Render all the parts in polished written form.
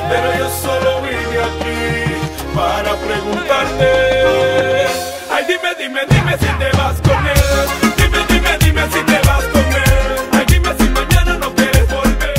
pero yo solo vine aquí para preguntarte. Ay, dime, dime, dime si te vas con él. Dime, dime, dime si te vas con él. Ay, dime si mañana no quieres volver.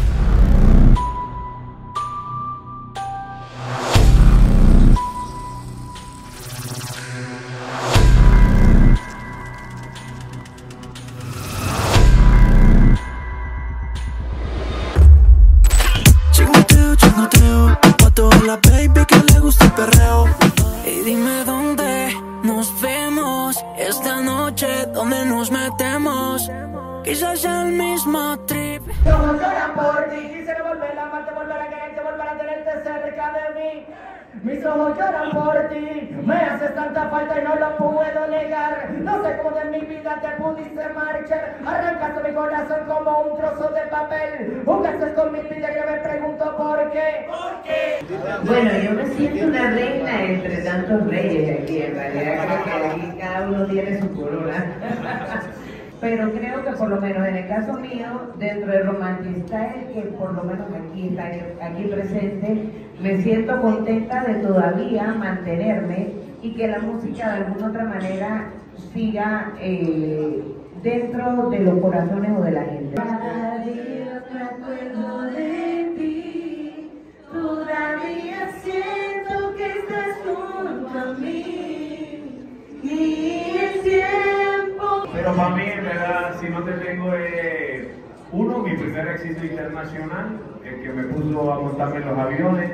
Chingoteo, chingoteo, pa' toda la baby que le gusta el perreo. Y dime dónde nos vemos esta noche, dónde nos metemos. Quizás sea el mismo trip. Mis ojos lloran por ti, quisiera volver a amarte, volver a quererte, volver a tenerte cerca de mí. Mis ojos lloran por ti, me haces tanta falta y no lo puedo negar. No sé cómo de mi vida te pudiste marchar. Arrancaste mi corazón como un trozo de papel. Jugaste con mi vida que me pregunto por qué. ¿Por qué? Bueno, yo me siento una reina entre tantos reyes aquí, en realidad creo que aquí cada uno tiene su corona. Pero creo que por lo menos en el caso mío, dentro de Romantic Style, que por lo menos aquí está aquí presente, me siento contenta de todavía mantenerme y que la música de alguna otra manera siga dentro de los corazones o de la gente. Cada día me acuerdo de ti, todavía siento que estás junto a mí y el tiempo. Pero para mí, en verdad, si no te tengo uno, mi primer éxito internacional, el que me puso a montarme en los aviones,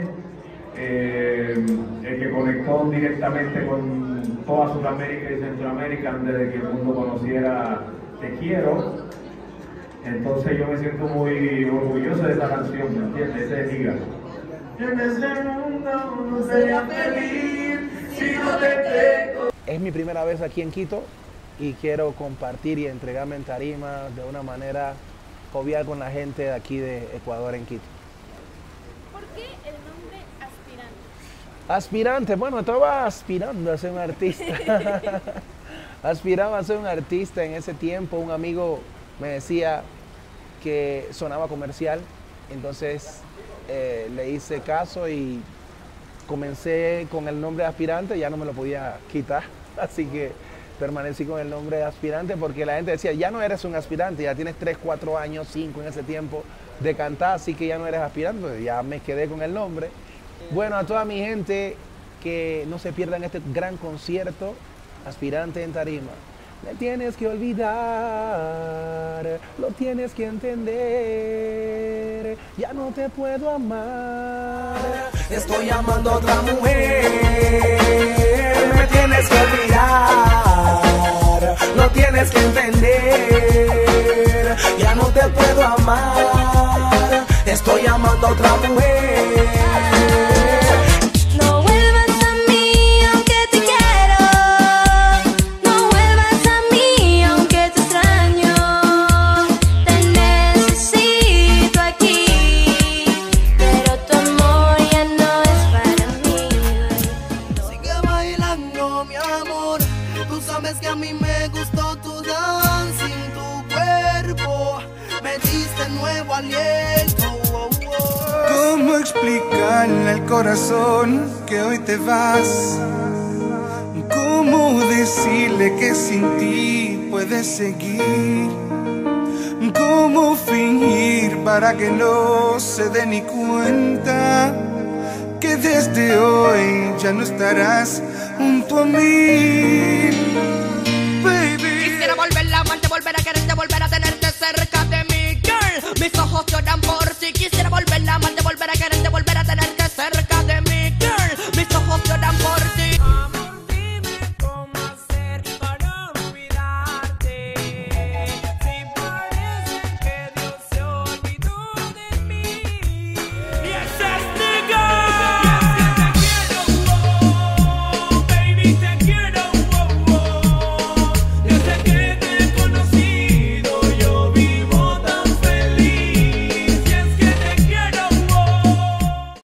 el que conectó directamente con toda Sudamérica y Centroamérica antes de que el mundo conociera Te Quiero. Entonces yo me siento muy orgulloso de esta canción, ¿me entiendes? Ese es Giga. En ese mundo no sería feliz si no te tengo. Es mi primera vez aquí en Quito y quiero compartir y entregarme en tarima de una manera jovial con la gente de aquí de Ecuador en Quito. ¿Por qué el nombre Aspirante? Aspirante, bueno, estaba aspirando a ser un artista. Aspiraba a ser un artista en ese tiempo. Un amigo me decía que sonaba comercial, entonces le hice caso y comencé con el nombre de Aspirante, ya no me lo podía quitar, así que permanecí con el nombre de Aspirante porque la gente decía, ya no eres un aspirante, ya tienes 3, 4 años, 5 en ese tiempo de cantar, así que ya no eres aspirante, ya me quedé con el nombre. Bueno, a toda mi gente que no se pierdan este gran concierto, Aspirante en tarima. Me tienes que olvidar, lo tienes que entender, ya no te puedo amar. Estoy amando a otra mujer. Me tienes que olvidar, lo tienes que entender, ya no te puedo amar. Estoy amando a otra mujer. No vuelvas a mí aunque te quiero, no vuelvas a mí aunque te extraño, te necesito aquí, pero tu amor ya no es para mí. Sigue bailando, mi amor. Tú sabes que a mí me gustó tu danza en tu cuerpo. Me diste nuevo aliento. ¿Cómo explicarle al corazón que hoy te vas? ¿Cómo decirle que sin ti puedes seguir? ¿Cómo fingir para que no se dé ni cuenta que desde hoy ya no estarás junto a mí? Baby, Quisiera volver a amarte, volver a quererte, volver a